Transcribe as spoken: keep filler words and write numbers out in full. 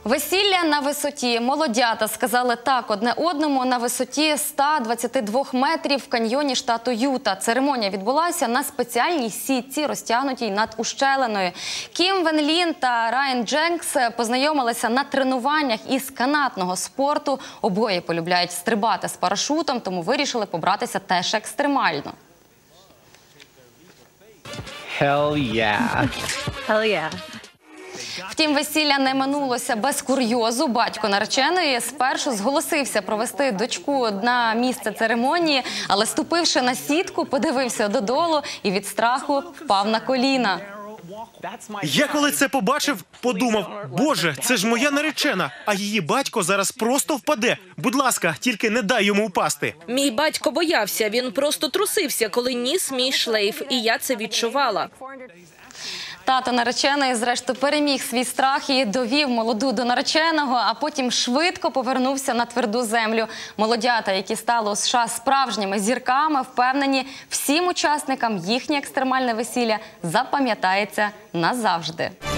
Весілля на висоті. Молодята сказали так одне одному на висоті ста двадцяти двох метрів в каньйоні штату Юта. Церемонія відбулася на спеціальній сітці, розтягнутій над ущелиною. Кім Вен Лін та Райан Дженкс познайомилися на тренуваннях із канатного спорту. Обоє полюбляють стрибати з парашутом, тому вирішили побратися теж екстремально. Hell yeah. Hell yeah. Втім, весілля не минулося без курйозу. Батько нареченої спершу зголосився провести дочку на місце церемонії, але, ступивши на сітку, подивився додолу і від страху впав на коліна. Я коли це побачив, подумав, боже, це ж моя наречена, а її батько зараз просто впаде. Будь ласка, тільки не дай йому впасти. Мій батько боявся, він просто трусився, коли ніс мій шлейф, і я це відчувала. Тато нареченої, зрештою, переміг свій страх і довів молоду до нареченого, а потім швидко повернувся на тверду землю. Молодята, які стали у США справжніми зірками, впевнені, всім учасникам їхнє екстремальне весілля запам'ятається назавжди.